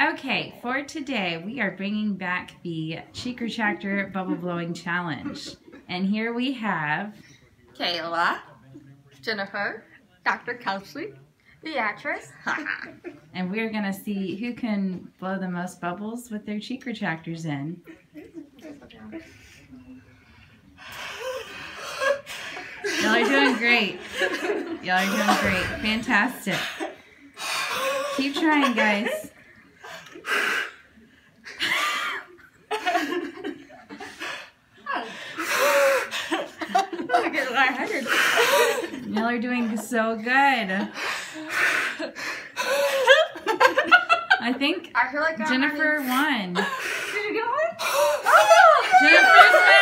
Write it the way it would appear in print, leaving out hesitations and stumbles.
Okay, for today we are bringing back the Cheek Retractor Bubble Blowing Challenge. And here we have Kayla, Jennifer, Dr. Kelsey, Beatrice. and we're going to see who can blow the most bubbles with their cheek retractors in. Y'all are doing great. Y'all are doing great. Fantastic. Keep trying, guys. Y'all are doing so good. I think Jennifer won. Did you get one? Jennifer's winning.